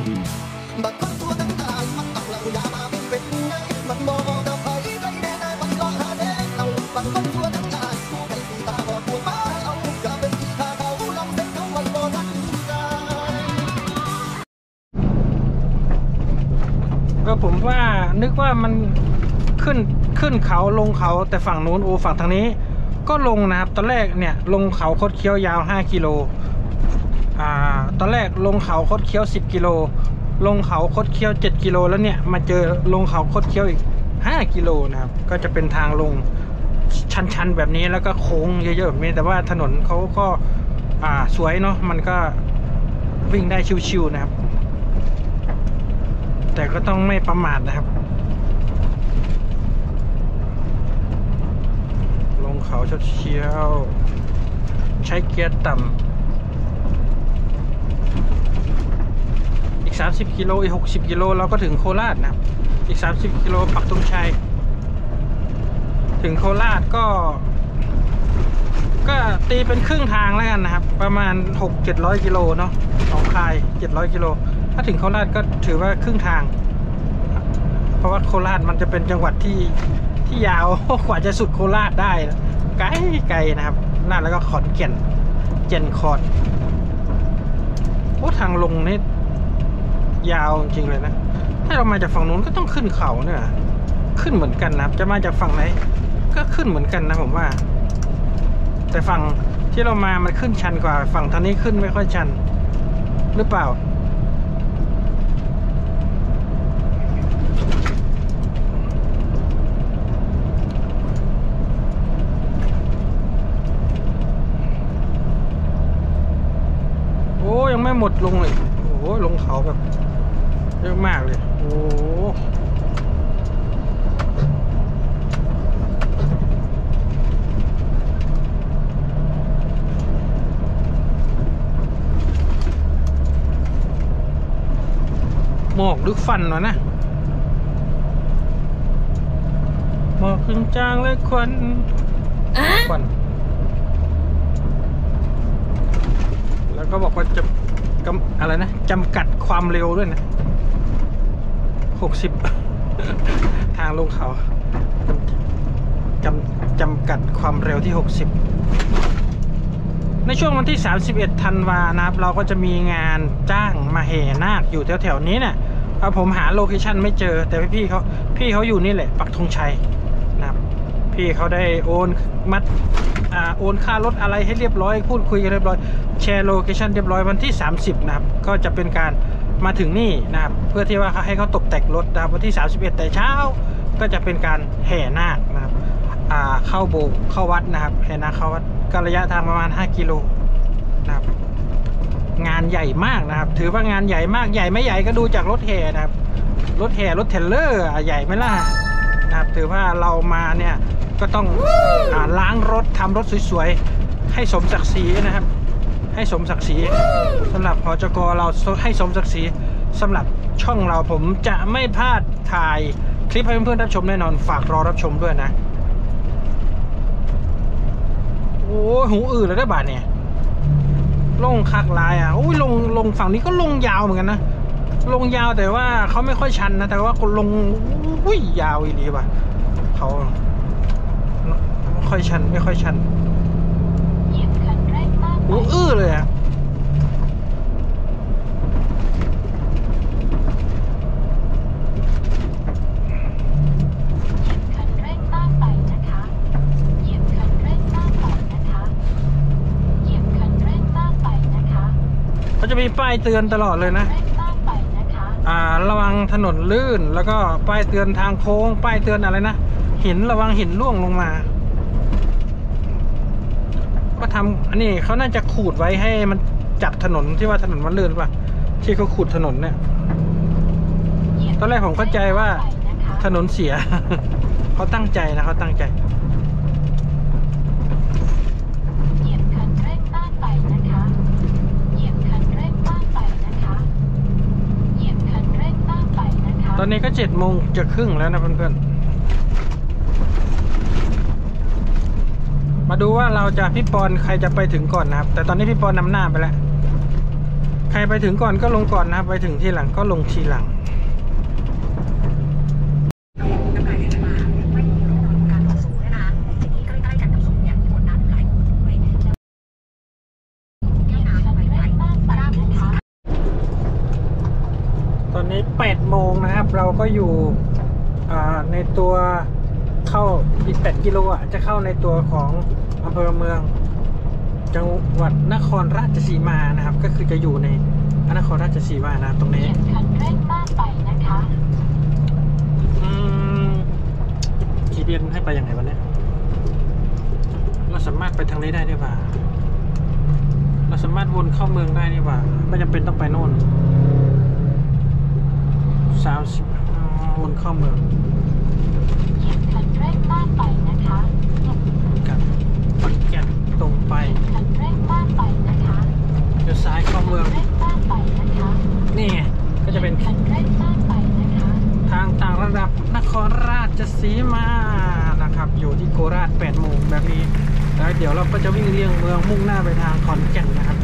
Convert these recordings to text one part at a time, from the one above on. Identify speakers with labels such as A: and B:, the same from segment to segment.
A: บัดคนตัวทั้งตายมันต้องเราอย่ามาเป็นไงมันมองเราไปได้แน่ได้มันรอหาแน่เราบัดคนตัวทั้งตายผู้ไปตีตาบอดปวดมาเอาอย่าเป็นที่ทาเขาลองเส้นเขาไว้บ่ทันใจ
B: ก็ผมว่านึกว่ามันขึ้นเขาลงเขาแต่ฝั่งนู้นโอ้ฝั่งทางนี้ก็ลงนะครับตอนแรกเนี่ยลงเขาคดเคี้ยวยาว5กิโลตอนแรกลงเขาคดเคี้ยว10กิโลลงเขาคดเคี้ยว7กิโลแล้วเนี่ยมาเจอลงเขาคดเคี้ยวอีก5กิโลนะครับก็จะเป็นทางลงชันๆแบบนี้แล้วก็โค้งเยอะๆแบบนี้แต่ว่าถนนเขาก็สวยเนาะมันก็วิ่งได้ชิวๆนะครับแต่ก็ต้องไม่ประมาทนะครับลงเขาเชียวใช้เกียร์ต่ำอีก30กิโลอีก60กิโลเราก็ถึงโคราชนะครับอีก30กิโลปักธงชัยถึงโคราชก็ตีเป็นครึ่งทางแล้วกันนะครับประมาณ600-700กิโลเนาะหนองคาย700กิโลถ้าถึงโคราชก็ถือว่าครึ่งทางเพราะว่าโคราชมันจะเป็นจังหวัดที่ยาวกว่าจะสุดโคราชได้ไกลนะครับน่าแล้วก็ขอนแก่นเจนคอร์ดโอ้ทางลงนี่ยาวจริงเลยนะถ้าเรามาจากฝั่งนู้นก็ต้องขึ้นเขาเนี่ยขึ้นเหมือนกันนะครับจะมาจากฝั่งไหนก็ขึ้นเหมือนกันนะผมว่าแต่ฝั่งที่เรามามันขึ้นชันกว่าฝั่งทางนี้ขึ้นไม่ค่อยชันหรือเปล่าโอ้ยังไม่หมดลงเลยโอ้ลงเขาแบบเยอะมากเลยโอ้หมอกดึกฟันวะนะหมอกจางๆเลยควันแล้วก็บอกว่าจะอะไรนะจำกัดความเร็วด้วยนะ60 ทางลงเขาจำกัดความเร็วที่60ในช่วงวันที่31ธันวานะครับเราก็จะมีงานจ้างมาแห่นาคอยู่แถวๆนี้เนี่ยผมหาโลเคชั่นไม่เจอแต่พี่เขาอยู่นี่แหละปักธงชัยนะครับพี่เขาได้โอนค่ารถอะไรให้เรียบร้อยพูดคุยกันเรียบร้อยแชร์โลเคชั่นเรียบร้อยวันที่30นะครับก็จะเป็นการมาถึงนี่นะครับเพื่อที่ว่าให้เขาตกแต่งรถนะครับวันที่31แต่เช้าก็จะเป็นการแห่นาคนะครับเข้าโบสถ์เข้าวัดนะครับแห่นาคเข้าวัดก็ระยะทางประมาณ5กิโลนะครับงานใหญ่มากนะครับถือว่างานใหญ่มากใหญ่ไม่ใหญ่ก็ดูจากรถแห่นะครับรถแห่รถเทรลเลอร์ใหญ่ไหมล่ะนะครับถือว่าเรามาเนี่ยก็ต้องล้างรถทำรถสวยๆให้สมศักดิ์ศรีนะครับให้สมศักดิ์ศรีสำหรับหจก.เราให้สมศักดิ์ศรีสำหรับช่องเราผมจะไม่พลาดถ่ายคลิปให้เพื่อนๆรับชมแน่นอนฝากรอรับชมด้วยนะโอ้หูอื่นเลยได้บาทเนี่ยลงคักลายโอ้ยลงฝั่งนี้ก็ลงยาวเหมือนกันนะลงยาวแต่ว่าเขาไม่ค่อยชันนะแต่ว่าคนลงอุ้ยยาวอีหลีว่ะเขาไม่ค่อยชันโอ้เลยอะเขาจะมีป้ายเตือนตลอดเลยนะระวังถนนลื่นแล้วก็ป้ายเตือนทางโค้งป้ายเตือนอะไรนะหินระวังหินร่วงลงมาก็ทำอันนี้เขาน่าจะขูดไว้ให้มันจับถนนที่ว่าถนนมันลื่นป่ะที่เขาขูดถนนเนี่ยตอนแรกผมเข้าใจว่าถนนเสีย เขาตั้งใจนะเขาตั้งใจตอนนี้ก็7 โมงจะครึ่งแล้วนะเพื่อนๆมาดูว่าเราจะพี่ปอนใครจะไปถึงก่อนนะครับแต่ตอนนี้พี่ปอนนำหน้าไปแล้วใครไปถึงก่อนก็ลงก่อนนะครับไปถึงทีหลังก็ลงทีหลังตอนนี้8 โมงนะครับเราก็อยู่ในตัวเข้าอีก8 กิโลจะเข้าในตัวของอำเภอเมืองจังหวัดนครราชสีมานะครับก็คือจะอยู่ในนครราชสีมานะตรงนี้ขี่เบียนให้ไปยังไงวันนี้เราสามารถไปทางนี้ได้หรือเปล่าเราสามารถวนเข้าเมืองได้หรือเปล่าไม่จำเป็นต้องไปโน่น30วนเข้าเมืองกับขอนแก่นตรงไปเดี๋ยวซ้ายเข้าเมืองนี่ไงก็จะเป็นทางต่างระดับนครราชสีมานะครับอยู่ที่โคราช8 โมงแบบนี้แล้วเดี๋ยวเราก็จะวิ่งเลี่ยงเมืองมุ่งหน้าไปทางขอนแก่นนะครับ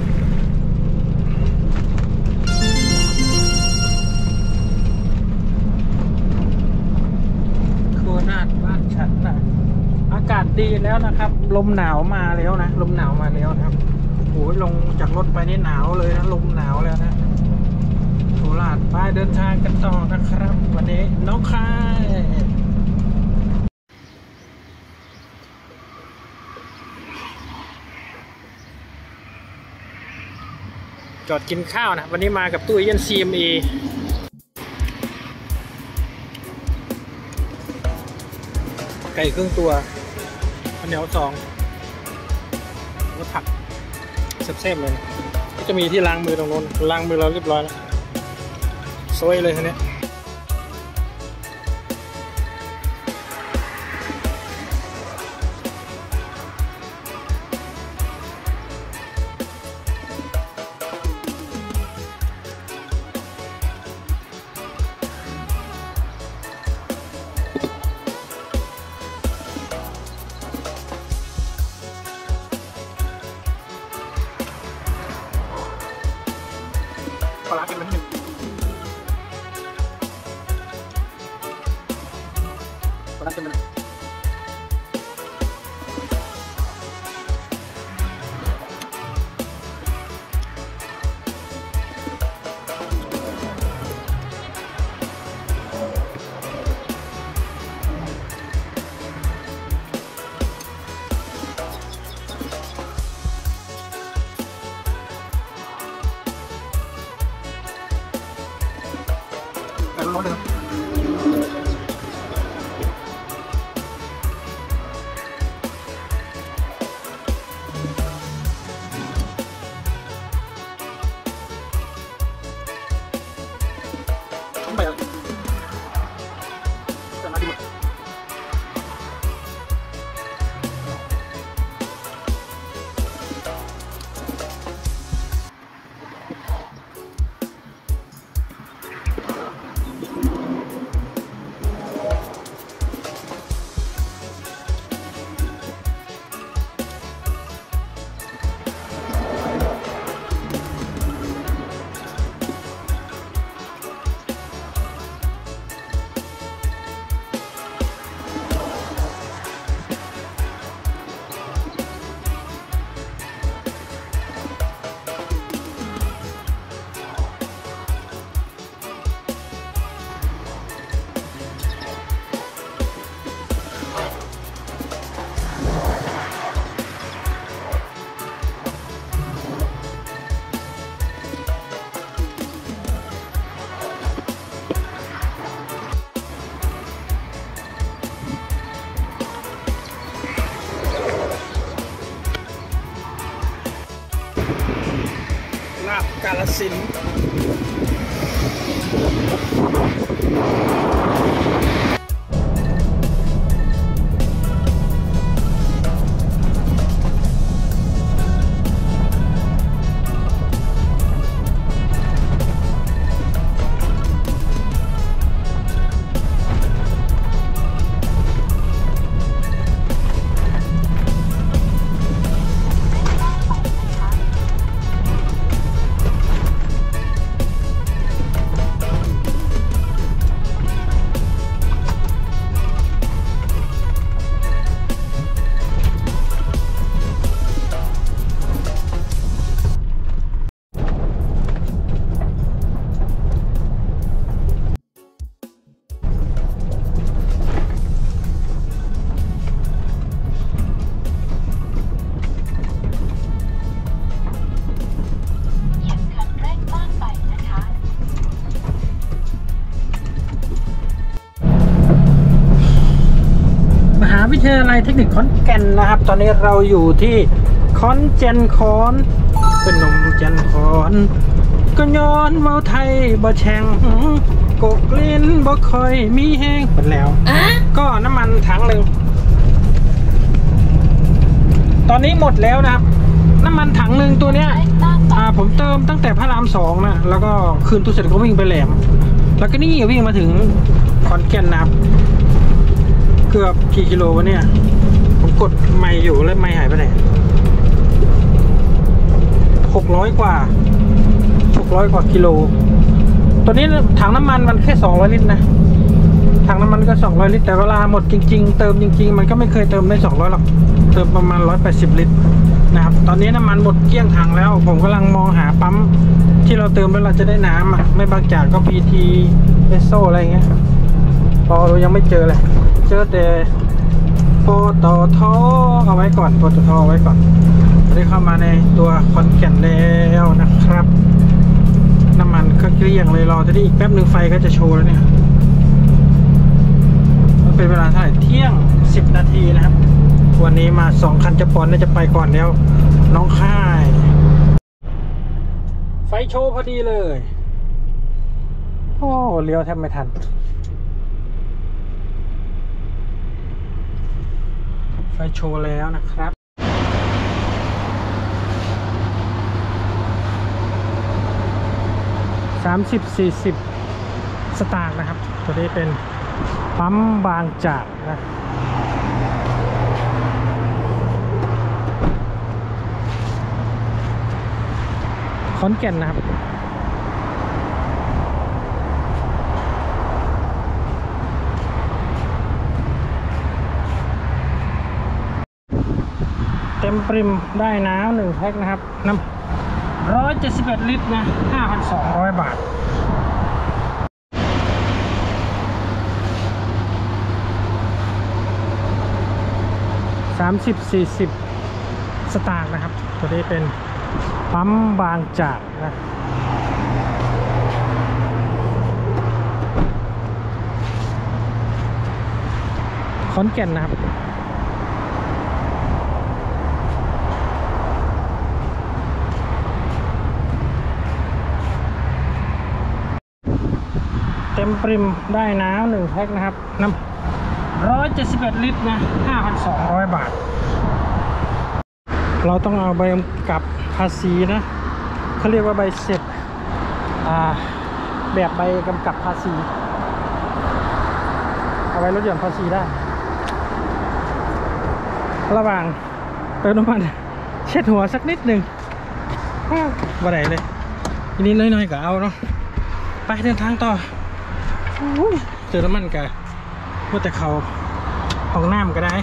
B: โคราชบ้านฉันนะอากาศดีแล้วนะครับลมหนาวมาแล้วนะลมหนาวมาแล้วนะครับโอ้ยลงจากรถไปนี่หนาวเลยนะลมหนาวแล้วนะโคราชไปเดินทางกันต่อนะครับวันนี้น้องคายจอดกินข้าวนะวันนี้มากับตู้เย็น CMA ไก่ครึ่งตัวข้าวเหนียว2แล้วผักแซ่บๆเลยก็จะมีที่ล้างมือตรงโน้นล้างมือเราเรียบร้อยแล้วสวยเลยทีนี้ปลาเป็นมันหนึ่งปลาเป็นมันร้อนเลยต้องไปอ่ะจะมาดีหมดลาบกาฬสินธุ์วิทยาลัยเทคนิคขอนแก่นนะครับตอนนี้เราอยู่ที่ขอนแก่นขอนเป็นนมแก่นขอนก็ย้อนเมาไทยบ่แช่งกกลิ้นบ่ค่อยมีแห้งหมดแล้วก็น้ำมันถังหนึ่งตอนนี้หมดแล้วนะครับน้ำมันถังหนึ่งตัวเนี้ยผมเติมตั้งแต่พระราม2นะแล้วก็คืนตู้เสร็จก็วิ่งไปแหลมแล้วก็นี่วิ่งมาถึงขอนแก่นนะครับเกือบกี่กิโลวะเนี่ยผมกดไม่อยู่แล้วไม่หายไปไหน600 กว่ากิโลตอนนี้ถังน้ำมันมันแค่200 ลิตรนะถังน้ำมันก็200 ลิตรแต่เวลาหมดจริงๆเติมจริงๆมันก็ไม่เคยเติมได้200หรอกเติมประมาณ180 ลิตรนะครับตอนนี้น้ำมันหมดเกลี้ยงถังแล้วผมกำลังมองหาปั๊มที่เราเติมแล้วเราจะได้น้ำไม่บางจากก็ PT เอสโซอะไรเงี้ยเรายังไม่เจอเลยเจอแต่ปตทเอาไว้ก่อนปตทเอาไว้ก่อนได้เข้ามาในตัวขอนแก่นแล้วนะครับน้ำมันก็เกลี้ยงเลยรอจะได้อีกแป๊บหนึ่งไฟก็จะโชว์แล้วเนี่ยมันเป็นเวลาเท่าไหร่เที่ยง10 นาทีนะครับวันนี้มา2 คันจะปอนน่าจะไปก่อนแล้วน้องค่ายไฟโชว์พอดีเลยโอ้เลี้ยวแทบไม่ทันไฟโชว์แล้วนะครับ30-40 สตางค์นะครับตัวนี้เป็นปั๊มบางจากนะขอนแก่นนะครับเต็มปริมได้น้ำ1 แพ็คนะครับน้ำ171 ลิตรนะ 5,200 บาท30-40 สตางค์นะครับตัวนี้เป็นปั๊มบางจากนะขอนแก่นนะครับเต็มปริมได้น้ำ1 แพ็คนะครับน้ำ171 ลิตรนะ 5,200 บาทเราต้องเอาใบกำกับภาษีนะเขาเรียกว่าใบเสร็จแบบใบกำกับภาษีเอาไว้ลดหย่อนภาษีได้ระหว่างเติมน้ำมันเช็ดหัวสักนิดหนึ่งบ่ได้เลยทีนี้น้อยๆก็เอาเนาะไปเดินทางต่อเติมน้ำมันกันเมื่อแต่เขาห้องน้ำก็ได้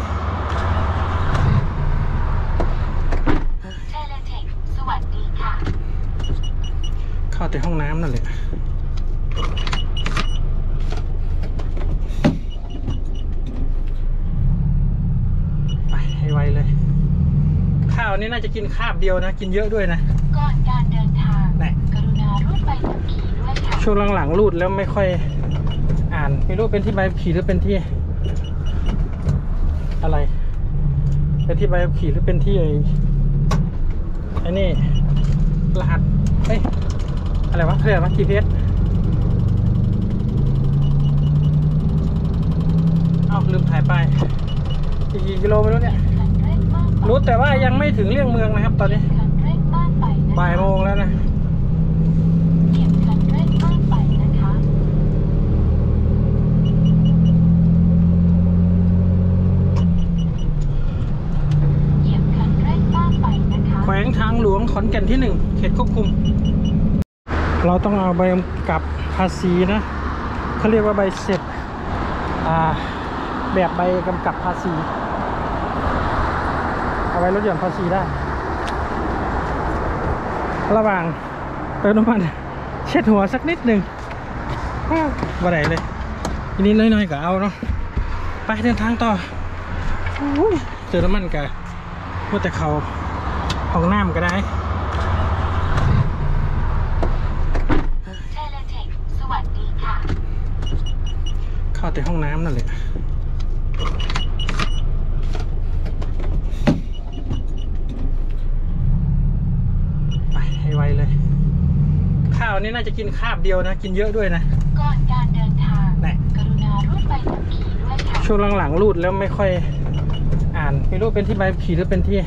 C: สวัสดีค่ะ
B: เข้าแต่ห้องน้ำนั่นแหละไปให้ไวเลยข้าวนี้น่าจะกินคาบเดียวนะกินเยอะด้วยนะ
C: ก่อนการเดินทางกรุณารูดใบขับขี่ด้วยค่ะ
B: ช่วงหลังๆรูดแล้วไม่ค่อยอ่านไม่รู้เป็นที่ใบขับขี่หรือเป็นที่อะไรเป็นที่ใบขับขี่หรือเป็นที่ไอ้นี่รหัสอะไรวะเรียกว่า GPS เอาลืมถ่ายไปกี่กิโลไม่รู้เนี่ยรู้แต่ว่ายังไม่ถึงเลี่ยงเมืองนะครับตอนนี้บ่ายโมงแล้วนะแขวงทางหลวงขอนแก่นที่1เขตควบคุมเราต้องเอาใบกำกับภาษีนะเขาเรียกว่าใบเสร็จแบบใบกำกับภาษีเอาไว้ลดหย่อนภาษีได้ระหว่างเติมน้ำมันเช็ดหัวสักนิดหนึ่งบ่ได้เลยทีนี้น้อยๆก็เอาเนาะไปเดินทางต่อเติมน้ำมันกันเมื่อแต่เขาห้องน้ำก็ได้
C: สวัสดีค่ะ
B: เข้าแต่ห้องน้ำนั่นแหละนี้น่าจะกินคาบเดียวนะกินเยอะด้วยนะ
C: ก่อนการเดินทางกรุณารูดใบขับขี่ด้วยค่ะ
B: ช่วงหลังๆรูดแล้วไม่ค่อยอ่านไม่รู้เป็นที่ใบขับขี่หรือเป็นที่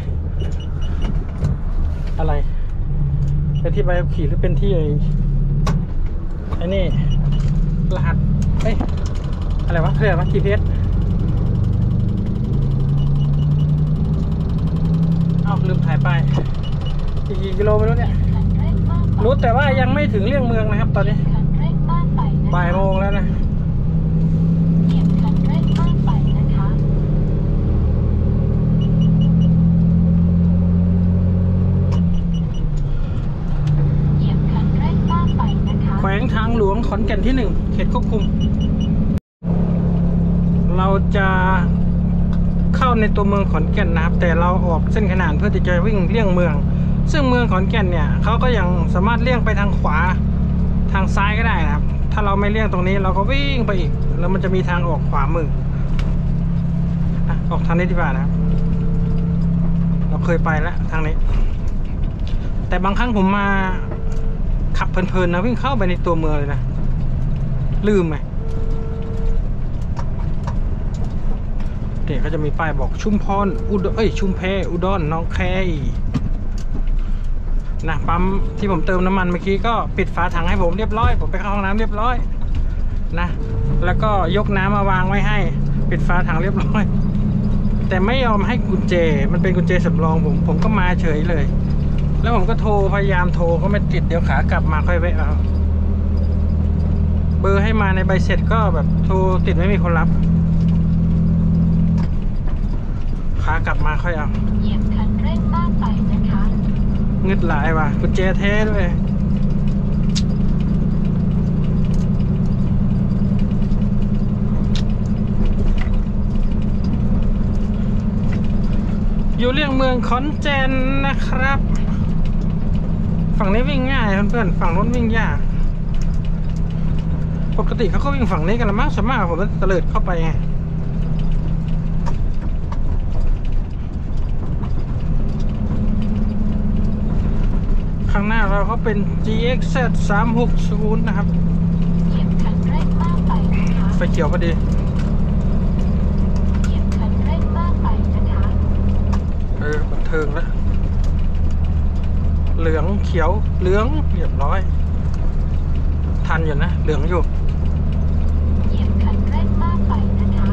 B: อะไรเป็นที่ใบขับขี่หรือเป็นที่ไอ้นี่รหัสเอ้ยอะไรวะเรียกว่า GPS เอาลืมถ่ายไปกี่กิโลไม่รู้เนี่ยรู้แต่ว่ายังไม่ถึงเลี่ยงเมืองนะครับตอนนี้บ่ายโมงแล้วนะแขวงทางหลวงขอนแก่นที่1เขตควบคุมเราจะเข้าในตัวเมืองขอนแก่นนะครับแต่เราออกเส้นขนานเพื่อที่จะวิ่งเลี่ยงเมืองซึ่งเมืองขอนแก่นเนี่ยเขาก็ยังสามารถเลี่ยงไปทางขวาทางซ้ายก็ได้นะครับถ้าเราไม่เลี่ยงตรงนี้เราก็วิ่งไปอีกแล้วมันจะมีทางออกขวามือออกทางนี้ดีกว่านะครับเราเคยไปแล้วทางนี้แต่บางครั้งผมมาขับเพลินๆนะวิ่งเข้าไปในตัวเมืองเลยนะลืมไหมเด็กก็จะมีป้ายบอกชุมพรชุมแพอุดรหนองแคนะปั๊มที่ผมเติมน้ำมันเมื่อกี้ก็ปิดฝาถังให้ผมเรียบร้อยผมไปเข้าห้องน้ำเรียบร้อยนะแล้วก็ยกน้ำมาวางไว้ให้ปิดฝาถังเรียบร้อยแต่ไม่ยอมให้กุญแจมันเป็นกุญแจสำรองผมก็มาเฉยเลยแล้วผมก็โทรพยายามโทรก็ไม่ติดเดี๋ยวขากลับมาค่อยแวะเอาเบอร์ให้มาในใบเสร็จก็แบบโทรติดไม่มีคนรับขากลับมาค่อยเอา
C: เหยียบคันเร่งมากไปนะคะ
B: เงึดหลายว่ะกุญแจแท้ด้วยอยู่เลี่ยงเมืองขอนแก่นนะครับฝั่งนี้วิ่งง่ายเพื่อนๆฝั่งนู้นวิ่งยากปกติเขาก็วิ่งฝั่งนี้กันละมั้งส่วนมากผมจะเตลิดเข้าไปไงข้างหน้าเราเขาเป็น GXZ 360นะครับ
C: เหยียบคันเร่งมากไปนะคะ
B: ไฟเขียวพอดี
C: เหยียบคันเร่งมากไปนะคะ
B: บันเทิงแล้วเหลืองเขียวเหลืองเรียบร้อยทันอยู่นะเหลืองอยู่
C: เหยียบคันเร่งมากไปนะคะ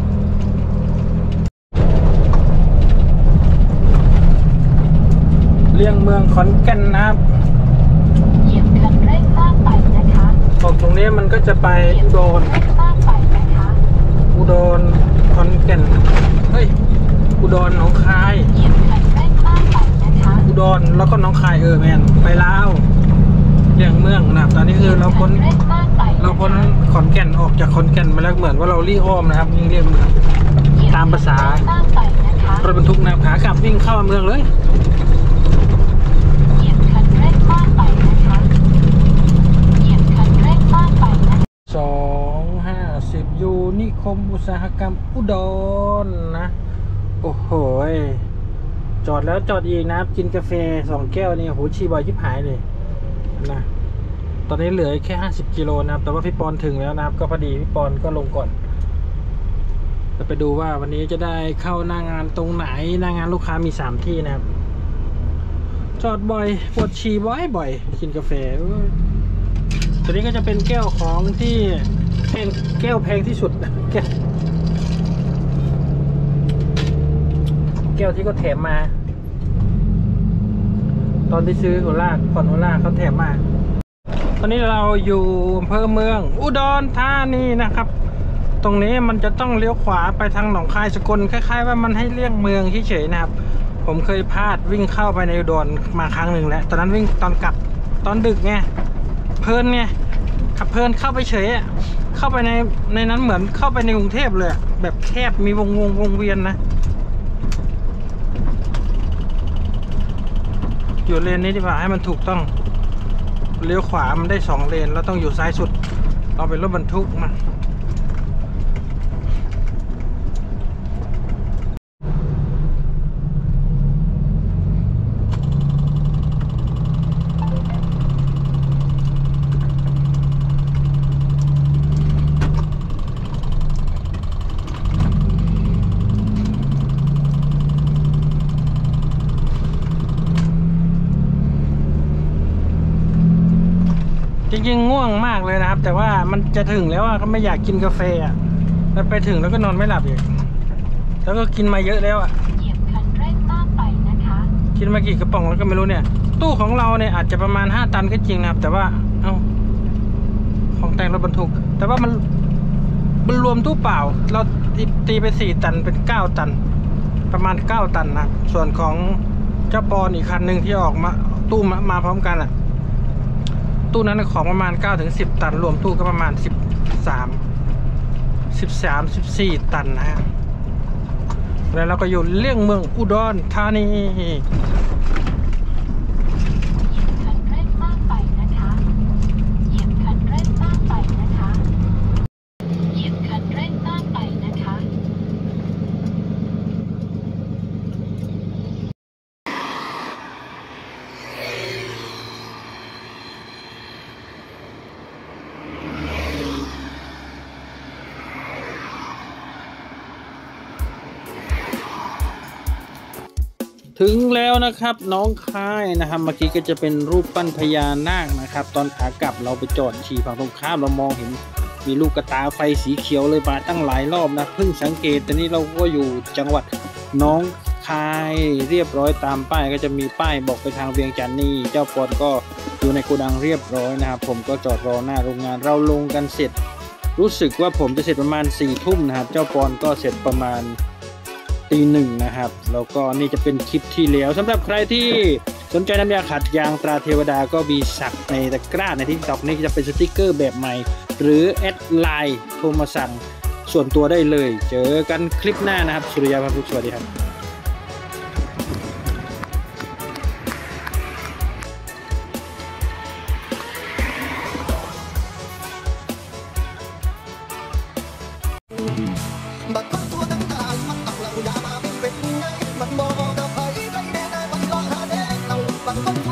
B: เลี่ยงเมืองขอนแก่นนะครับ
C: เหยียบคันเร่งมากไปนะคะ
B: ตรงนี้มันก็จะไปอุดรอุดรขอนแก่นอุดรหนองคาย
C: เหยียบคันเร่งมากไปนะคะ
B: อุดรแล้วก็หนองคายแมนไปลาวเลี่ยงเมืองนะครับตอนนี้คือเราพ้นขอนแก่นออกจากขอนแก่นมาแล้วเหมือนว่าเราลี่อ้อมนะครับยิ่งเลี่ยงเมืองตามภาษารถบรรทุกนะขากลับวิ่งเข้าเมืองเลย
C: เหยียบคันเร่งมากไปนะคะเหยียบคันเร่งมากไปนะ
B: 250ยูนิคมอุตสาหกรรมอุดรนะโอ้โหจอดแล้วจอดอีกนะครับกินกาแฟ2แก้วนี่โหชีบอยชิบหายเลยนะตอนนี้เหลือแค่50กิโลนะครับแต่ว่าพี่ปอนถึงแล้วนะครับก็พอดีพี่ปอนก็ลงก่อนจะไปดูว่าวันนี้จะได้เข้าหน้างานตรงไหนหน้างานลูกค้ามี3ที่นะครับจอดบ่อยปวดฉี่บ่อยกินกาแฟตัวนี้ก็จะเป็นแก้วของที่เป็นแก้วแพงที่สุดแก้วที่เขาแถมมาตอนที่ซื้อโอล่าก่อนโอล่าเขาแถมมาตอนนี้เราอยู่อำเภอเมืองอุดรธานีนะครับตรงนี้มันจะต้องเลี้ยวขวาไปทางหนองคายสกลคล้ายๆว่ามันให้เลี่ยงเมืองเฉยๆนะครับผมเคยพลาดวิ่งเข้าไปในอุดรมาครั้งหนึ่งแล้วตอนนั้นวิ่งตอนกลับตอนดึกไงเพลินไงขับเพลินเข้าไปเฉยเข้าไปในนั้นเหมือนเข้าไปในกรุงเทพเลยแบบแคบมีวงเวียนนะอยู่เลนนี้ดีกว่าให้มันถูกต้องเลี้ยวขวามันได้2เลนแล้วต้องอยู่ซ้ายสุดเราเป็นรถบรรทุกมาจริงๆง่วงมากเลยนะครับ แต่ว่ามันจะถึงแล้วอ่ะก็ไม่อยากกินกาแฟอ่ะแล้วไปถึงแล้วก็นอนไม่หลับอีกแล้วก็กินมาเยอะแล้วอ่ะ
C: เหยียบคันเร่งมากไปนะคะ
B: กินมากี่กระป๋องแล้วก็ไม่รู้เนี่ยตู้ของเราเนี่ยอาจจะประมาณ5 ตันก็จริงนะครับแต่ว่าของแต่งรถบรรทุกแต่ว่ามันรวมตู้เปล่าเราตีไป4 ตันเป็น9 ตันประมาณ9 ตันนะส่วนของเจ้าปอนอีกคันหนึ่งที่ออกมาตู้มาพร้อมกันอ่ะตู้นั้นของประมาณ9 ถึง 10 ตันรวมตู้ก็ประมาณ13-14 ตันนะฮะแล้วเราก็อยู่เลี่ยงเมืองอุดรธานี
C: เหยียบคันเร่งมากไปนะคะเหยียบคันเร่งมากไปนะคะเหยียบคันเร่งมากไปนะคะ
B: ถึงแล้วนะครับน้องคายนะครับเมื่อกี้ก็จะเป็นรูปปั้นพญานาคนะครับตอนขากลับเราไปจอดฉี่ฝั่งตรงข้ามเรามองเห็นมีลูกกระตาไฟสีเขียวเลยมาตั้งหลายรอบนะเพิ่งสังเกตแต่นี่เราก็อยู่จังหวัดน้องคายเรียบร้อยตามป้ายก็จะมีป้ายบอกไปทางเวียงจันทร์นี่เจ้าปอนก็อยู่ในโกดังเรียบร้อยนะครับผมก็จอดรอหน้าโรงงานเราลงกันเสร็จรู้สึกว่าผมจะเสร็จประมาณ4 ทุ่มนะครับเจ้าปอนก็เสร็จประมาณตี 1นะครับแล้วก็นี่จะเป็นคลิปที่แล้วสำหรับใครที่สนใจน้ำยาขัดยางตราเทวดาก็มีสักในตะกร้าในที่ตอกนี้จะเป็นสติกเกอร์แบบใหม่หรือแอดไลน์โทรมาสั่งส่วนตัวได้เลยเจอกันคลิปหน้านะครับสุริยาพันธุ์สวัสดีครับ
A: บัดคนตัวตั้งตายมันตักเหล่ายามาเป็นไงมันบอกกับใครได้แน่ๆมันรอหาแดงเราบัดคน